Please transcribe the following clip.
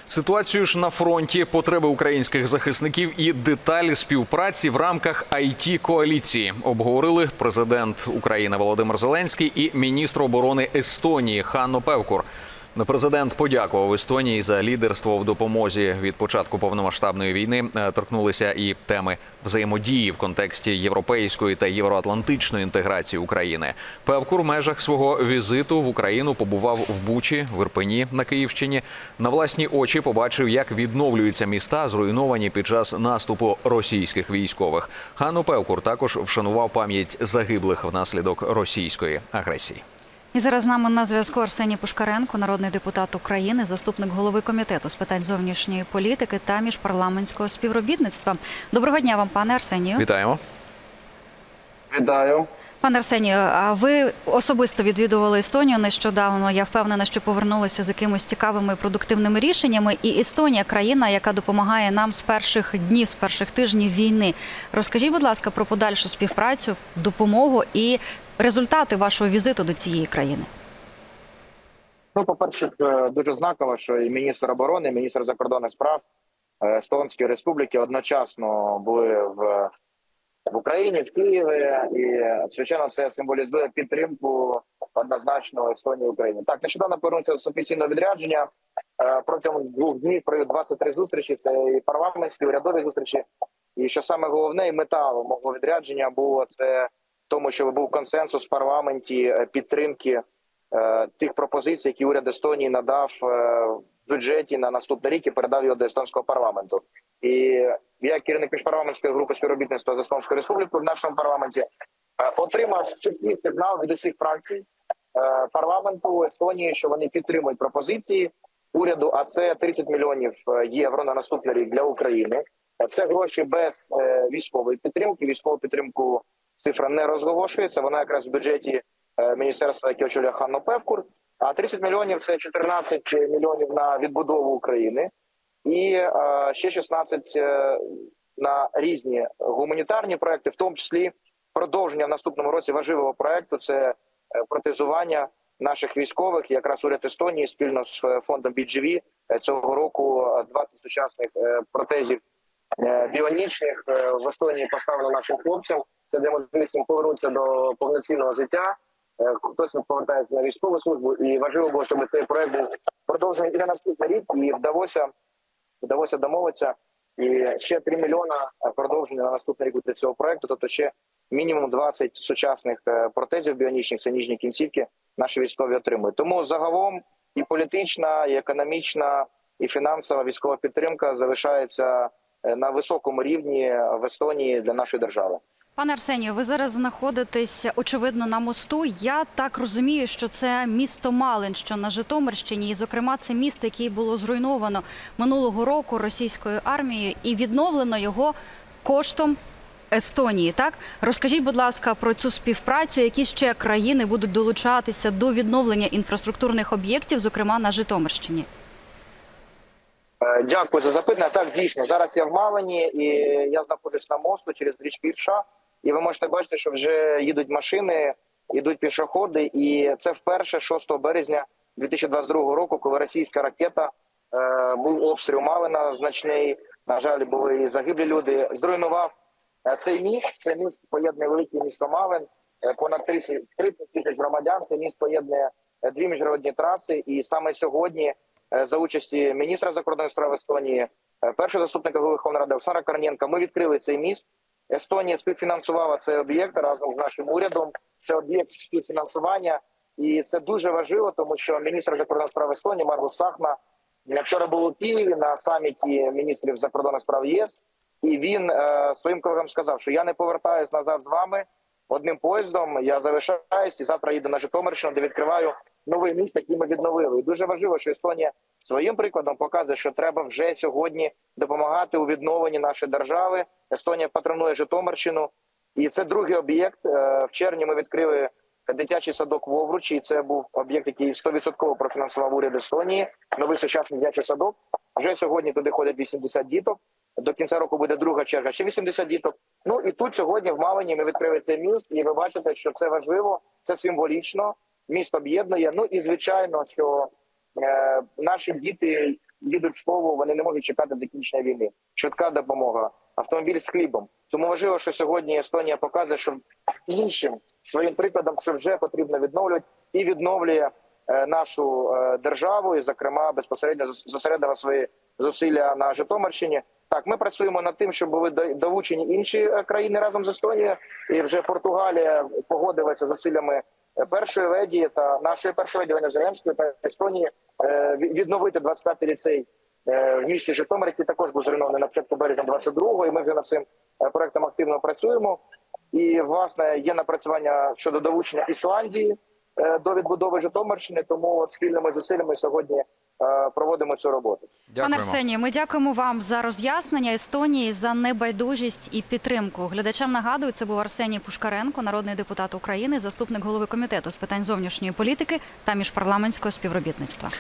Ситуацію ж на фронті, потреби українських захисників і деталі співпраці в рамках IT-коаліції обговорили президент України Володимир Зеленський і міністр оборони Естонії Ханно Певкур. Президент подякував Естонії за лідерство в допомозі від початку повномасштабної війни. Торкнулися і теми взаємодії в контексті європейської та євроатлантичної інтеграції України. Певкур в межах свого візиту в Україну побував в Бучі, в Ірпені на Київщині. На власні очі побачив, як відновлюються міста, зруйновані під час наступу російських військових. Ханно Певкур також вшанував пам'ять загиблих внаслідок російської агресії. І зараз з нами на зв'язку Арсеній Пушкаренко, народний депутат України, заступник голови комітету з питань зовнішньої політики та міжпарламентського співробітництва. Доброго дня вам, пане Арсенію. Вітаємо. Вітаю. Пане Арсенію, а ви особисто відвідували Естонію нещодавно. Я впевнена, що повернулися з якимось цікавими і продуктивними рішеннями. І Естонія – країна, яка допомагає нам з перших днів, з перших тижнів війни. Розкажіть, будь ласка, про подальшу співпрацю, допомогу і результати вашого візиту до цієї країни. Ну, по-перше, дуже знаково, що і міністр оборони, і міністр закордонних справ Естонської Республіки одночасно були в Україні, в Києві, і, звичайно, це символізує підтримку однозначно Естонії України. Так, нещодавно повернувся з офіційного відрядження. Протягом 2 днів провів 23 зустрічі, це і парламентські, і урядові зустрічі. І що саме головне, і мета мого відрядження було це тому, що був консенсус в парламенті підтримки тих пропозицій, які уряд Естонії надав в бюджеті на наступний рік і передав його до естонського парламенту. І я, керівник міжпарламентської групи співробітництва з Естонською Республікою в нашому парламенті, отримав чіткий сигнал від усіх фракцій парламенту Естонії, що вони підтримують пропозиції уряду, а це 30 мільйонів євро на наступний рік для України. Це гроші без військової підтримки. Військову підтримку цифра не розголошується, вона якраз в бюджеті міністерства, яке очолює Ханно Певкур. А 30 мільйонів – це 14 мільйонів на відбудову України і ще 16 на різні гуманітарні проекти, в тому числі продовження в наступному році важливого проекту – це протезування наших військових. Якраз уряд Естонії спільно з фондом BGV цього року 20 сучасних протезів біонічних в Естонії поставлено нашим хлопцям. Це де можливість їм повернутися до повноцінного життя. Хтось повертається на військову службу, і важливо було, щоб цей проект був продовжений і на наступний рік, і вдалося домовитися. І ще 3 мільйона продовження на наступний рік для цього проекту, тобто ще мінімум 20 сучасних протезів біонічних, це ніжні кінцівки, наші військові отримують. Тому загалом і політична, і економічна, і фінансова військова підтримка залишається на високому рівні в Естонії для нашої держави. Пане Арсенію, ви зараз знаходитесь, очевидно, на мосту. Я так розумію, що це місто Малин, що на Житомирщині. І, зокрема, це місто, яке було зруйновано минулого року російською армією і відновлено його коштом Естонії. Так? Розкажіть, будь ласка, про цю співпрацю, які ще країни будуть долучатися до відновлення інфраструктурних об'єктів, зокрема на Житомирщині. Дякую за запитання. Так, дійсно, зараз я в Малині, і я знаходжусь на мосту через річку Ірша. І ви можете бачити, що вже їдуть машини, йдуть пішоходи. І це вперше 6 березня 2022 року, коли російська ракета, був обстріл Малина значний, на жаль, були і загиблі люди, зруйнував цей міст. Це міст поєднує велике місто Малин, понад 30 тисяч громадян. Це міст поєднує 2 міжнародні траси. І саме сьогодні за участі міністра закордонних справ Естонії, першого заступника голови Верховної Ради Олександра Корнієнка, ми відкрили цей міст. Естонія співфінансувала цей об'єкт разом з нашим урядом. Це об'єкт співфінансування. І це дуже важливо, тому що міністр закордонних справ Естонії Маргус Сахна вчора був у Києві на саміті міністрів закордонних справ ЄС. І він своїм колегам сказав, що я не повертаюсь назад з вами одним поїздом, я залишаюсь і завтра їду на Житомирщину, де відкриваю новий міст, який ми відновили. І дуже важливо, що Естонія своїм прикладом показує, що треба вже сьогодні допомагати у відновленні нашої держави. Естонія патронує Житомирщину. І це другий об'єкт. В червні ми відкрили дитячий садок в Овручі. Це був об'єкт, який 100% профінансував уряд Естонії. Новий сучасний дитячий садок. Вже сьогодні туди ходять 80 діток. До кінця року буде друга черга, ще 80 діток. Ну і тут сьогодні в Малині ми відкрили цей міст. І ви бачите, що це важливо, це символічно. Місто об'єднує. Ну і звичайно, що наші діти їдуть в школу, вони не можуть чекати закінчення війни. Швидка допомога, автомобіль з хлібом. Тому важливо, що сьогодні Естонія показує, що іншим своїм прикладом, що вже потрібно відновлювати, і відновлює нашу державу, і, зокрема, безпосередньо зосередила свої зусилля на Житомирщині. Так, ми працюємо над тим, щоб були долучені інші країни разом з Естонією. І вже Португалія погодилася зусиллями першої леді та нашої першої леді Олени Зеленської та Естонії відновити 25-й ліцей в місті Житомир, який також був зруйнований на початку березня 22-го. І ми вже над цим проектом активно працюємо. І, власне, є напрацювання щодо долучення Ісландії до відбудови Житомирщини, тому от спільними зусиллями сьогодні проводимо цю роботу. Пане Арсенію, ми дякуємо вам за роз'яснення Естонії, за небайдужість і підтримку. Глядачам нагадую, це був Арсеній Пушкаренко, народний депутат України, заступник голови комітету з питань зовнішньої політики та міжпарламентського співробітництва.